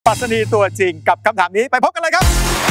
ปรัชนีตัวจริงกับคำถามนี้ไปพบกันเลยครับ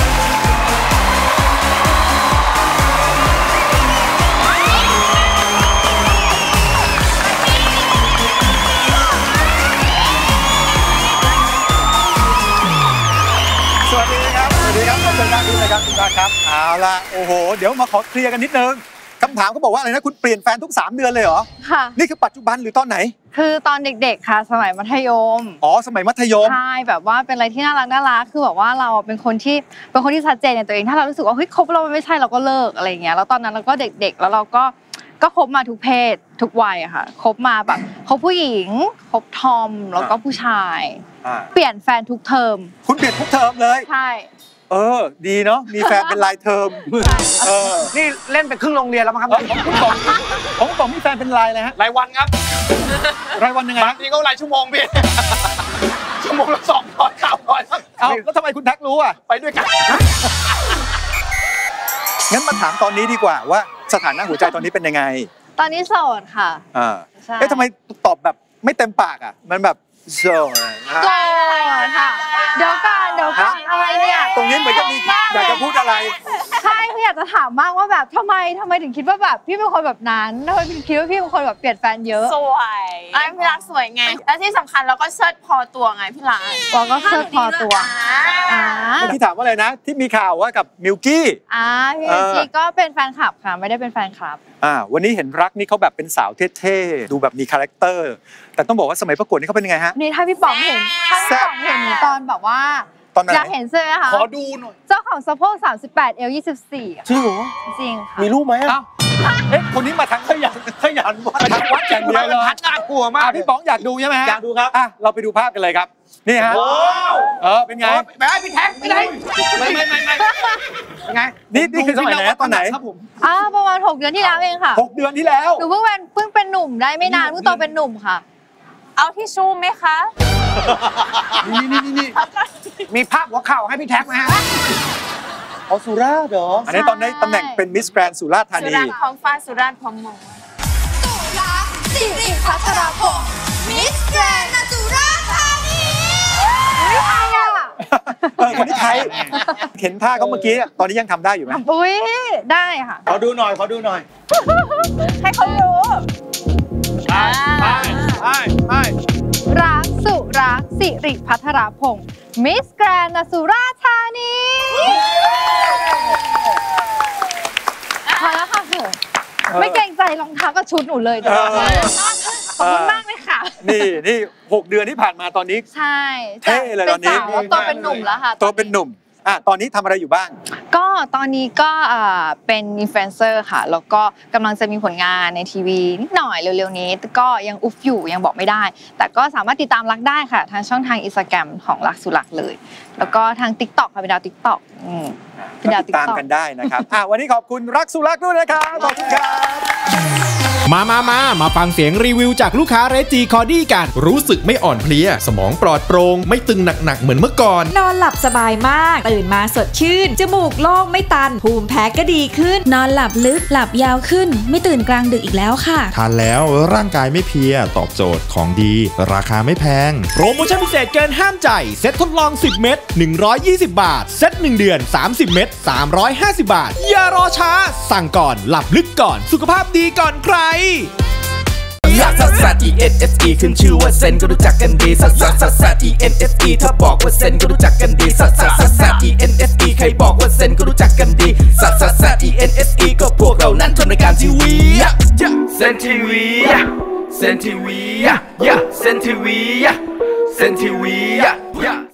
สวัสดีครับขอบคุณมากที่เลยครับคุณตาครับเอาล่ะโอ้โหเดี๋ยวมาขอเคลียร์กันนิดนึงคำถามเขาบอกว่าอะไรนะคุณเปลี่ยนแฟนทุก3 เดือนเลยเหรอค่ะนี่คือปัจจุบันหรือตอนไหนคือตอนเด็กๆค่ะสมัยมัธยมอ๋อสมัยมัธยมใช่แบบว่าเป็นอะไรที่น่ารักคือแบบว่าเราเป็นคนที่ชัดเจนในตัวเองถ้าเรารู้สึกว่าเฮ้ยคบเราไม่ใช่เราก็เลิกอะไรอย่างเงี้ยแล้วตอนนั้นเราก็เด็กๆแล้วเราก็คบมาทุกเพศทุกวัยอะค่ะคบมาแบบคบผู้หญิงคบทอมแล้วก็ผู้ชายเปลี่ยนแฟนทุกเทอมคุณเปลี่ยนทุกเทอมเลยใช่ดีเนาะมีแฟนเป็นรายเทอมนี่เล่นไปครึ่งโรงเรียนแล้วมั้งครับผมบอกมีแฟนเป็นรายอะไรฮะรายวันครับรายวันยังไงบางทีก็รายชั่วโมงพี่ชั่วโมงละ200 300ครับแล้วทำไมคุณแท็กรู้อ่ะไปด้วยกันงั้นมาถามตอนนี้ดีกว่าว่าสถานะหัวใจตอนนี้เป็นยังไงตอนนี้โสดค่ะทำไมตอบแบบไม่เต็มปากอ่ะมันแบบโสดค่ะเดี๋ยวก่อนอะไรเนี่ยตรงนี้เหมือนจะมีอยากจะพูดอะไรใช่พี่อยากจะถามมากว่าแบบทำไมถึงคิดว่าแบบพี่เป็นคนแบบนั้นทำไมคิดว่าพี่เป็นคนแบบเปลี่ยนแฟนเยอะสวยพี่รักสวยไงแล้วที่สำคัญเราก็เชิดพอตัวไงพี่รักเราก็เชิดพอตัวที่ถามว่าอะไรนะที่มีข่าวว่ากับมิลกี้พี่มิลกี้ก็เป็นแฟนคลับค่ะไม่ได้เป็นแฟนคลับวันนี้เห็นรักนี่เขาแบบเป็นสาวเท่ๆดูแบบมีคาแรคเตอร์แต่ต้องบอกว่าสมัยประกวดนี่เขาเป็นยังไงฮะนี่ถ้าพี่ป๋องเห็นตอนแบบว่าอยากเห็นใช่ไหมคะขอดูหน่อยเจ้าของสะโพก38เอว24 จริงเหรอจริงค่ะมีรูปไหมคนนี้มาทั้งขยันวัดอย่างเดียวเลยพัดน่ากลัวมากพี่ป๋องอยากดูใช่ไหมฮะอยากดูครับเราไปดูภาพกันเลยครับนี่ฮะเป็นไงแม่พี่แท็กไม่ได้ไม่ไงนี่คือสมัยไหนตอนไหนครับผมประมาณ6 เดือนที่แล้วเองค่ะ 6 เดือนที่แล้วหนูเพิ่งเป็นหนุ่มได้ไม่นานเพิ่งโตเป็นหนุ่มค่ะเอาที่ชูไหมคะนี่มีภาพหัวเข่าให้พี่แท็กไหมฮะสุราษฎร์เหรออันนี้ตอนนี้ตำแหน่งเป็นมิสแกรนด์สุราษฎร์ธานีสุราษฎร์พร้อมฟ้าสุราษฎร์พร้อมมงสิริพัทรพงศ์มิสแกรนด์สุราษฎร์ธานีคนนี้ใครเห็นท่าเขาเมื่อกี้ตอนนี้ยังทำได้อยู่ไหมอุ้ยได้ค่ะขอดูหน่อยให้เขารู้รักสุรักสิริพัทรพงศ์มิสแกรนด์สุราษฎร์ธานีพอแล้วค่ะไม่เกรงใจรองเท้ากับชุดหนูเลยขอบคุณมากเลยค่ะนี่6 เดือนที่ผ่านมาตอนนี้ใช่เท่เลยตอนนี้โตเป็นหนุ่มแล้วค่ะโตเป็นหนุ่มตอนนี้ทำอะไรอยู่บ้างก็ตอนนี้ก็เป็นอินฟลูเอนเซอร์ค่ะแล้วก็กำลังจะมีผลงานในทีวีนิดหน่อยเร็วๆนี้ก็ยังอุบอยู่ยังบอกไม่ได้แต่ก็สามารถติดตามรักได้ค่ะทางช่องทาง Instagram ของรักสุรักเลยแล้วก็ทาง TikTok ค่ะเป็นดาว TikTok เป็นดาว TikTok ตามกันได้นะครับวันนี้ขอบคุณรักสุรักด้วยนะครับขอบคุณครับมาฟังเสียงรีวิวจากลูกค้าเรจีคอดี้กันรู้สึกไม่อ่อนเพลียสมองปลอดโปร่งไม่ตึงหนักๆเหมือนเมื่อก่อนนอนหลับสบายมากตื่นมาสดชื่นจมูกโล่งไม่ตันภูมิแพ้ก็ดีขึ้นนอนหลับลึกหลับยาวขึ้นไม่ตื่นกลางดึกอีกแล้วค่ะทานแล้วร่างกายไม่เพลียตอบโจทย์ของดีราคาไม่แพงโปรโมชั่นพิเศษเกินห้ามใจเซ็ตทดลอง10 เม็ด120 บาทเซ็ต1 เดือน30 เม็ด350 บาทอย่ารอช้าสั่งก่อนหลับลึกก่อนสุขภาพดีก่อนใครซัสซัส ENSE ขึ้นชื่อว่าเซนก็รู้จักกันดีซัสซัสซัสซัส ENSE ถ้าบอกว่าเซนก็รู้จักกันดีซัสซัสซัสซัส ENSE ใครบอกว่าเซนก็รู้จักกันดีซัสซัสซัส ENSE ก็พวกเรานั้นทำรายการทีวีเซนทีวีเซนทีวีเซนทีวีเซนทีวี